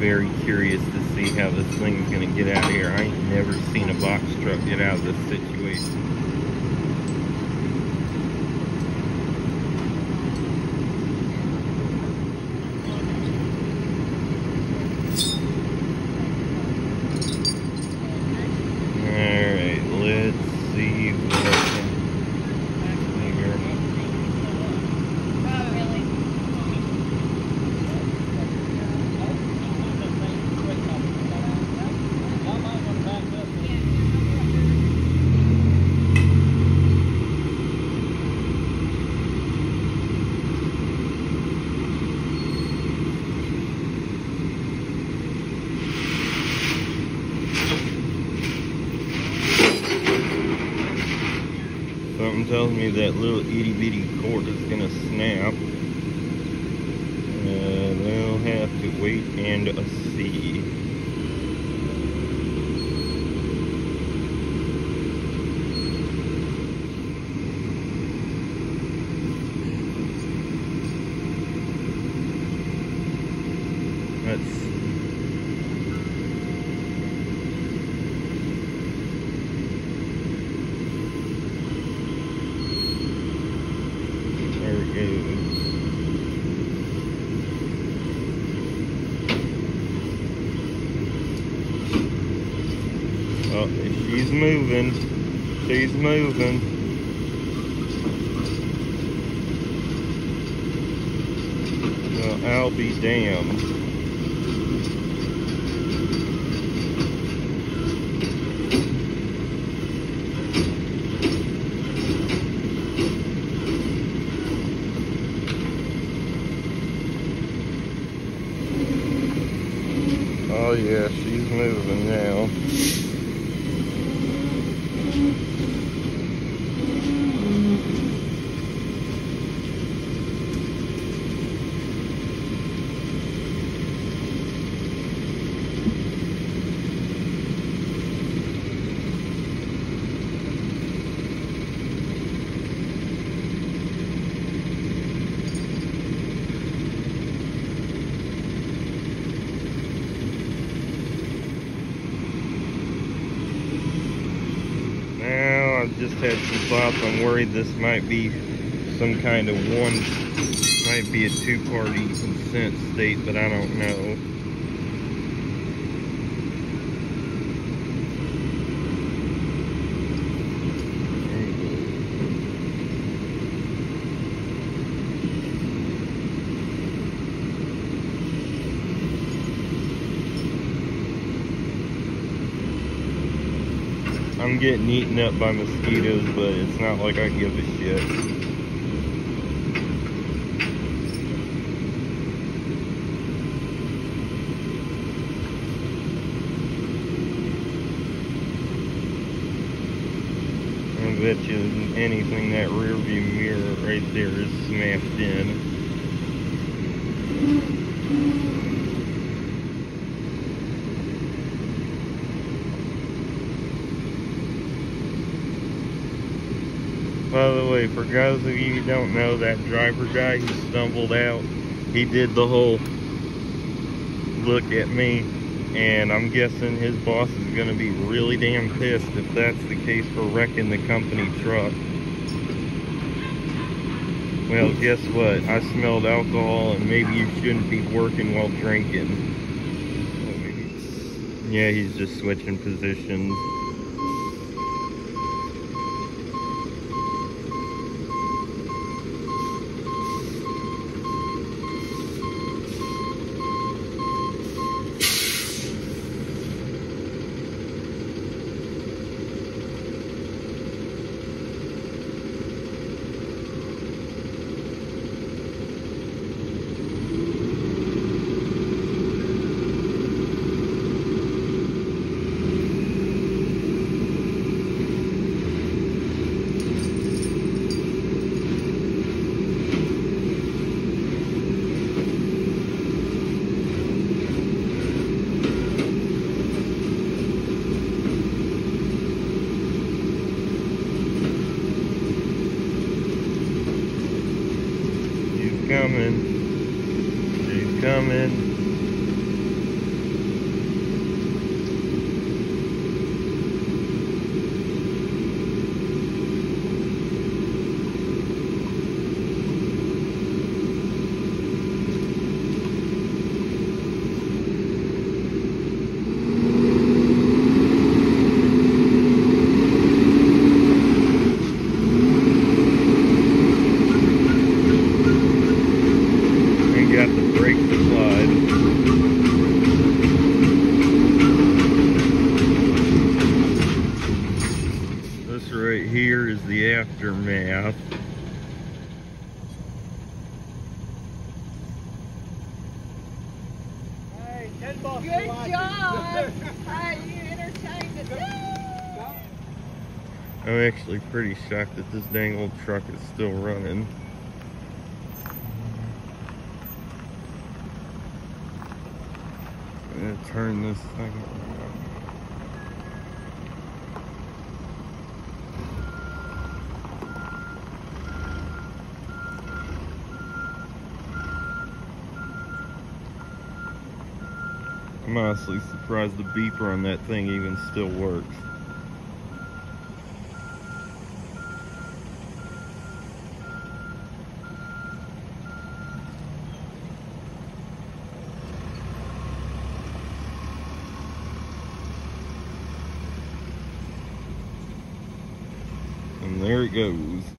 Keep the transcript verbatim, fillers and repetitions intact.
very curious to see how this thing's gonna get out of here. I ain't never seen a box truck get out of this situation. Alright, let's see what I can figure. Something tells me that little itty bitty cord is gonna snap. Uh, we'll have to wait and uh, see. Let's Oh, she's moving. She's moving. Well, I'll be damned. Oh yeah, she's moving now. Just had some thoughts. I'm worried this might be some kind of one, might be a two-party consent state, but I don't know. I'm getting eaten up by mosquitoes, but it's not like I give a shit. I bet you anything, that rear view mirror right there is smashed in. By the way, for those of you who don't know, that driver guy who stumbled out, he did the whole look at me, and I'm guessing his boss is going to be really damn pissed if that's the case for wrecking the company truck. Well, guess what? I smelled alcohol, and maybe you shouldn't be working while drinking. Yeah, he's just switching positions. Coming. She's coming. aftermath. Hey, ten bucks. Good job. Hey, you entertained it. I'm actually pretty shocked that this dang old truck is still running. I'm gonna turn this thing around. I'm honestly surprised the beeper on that thing even still works. And there it goes.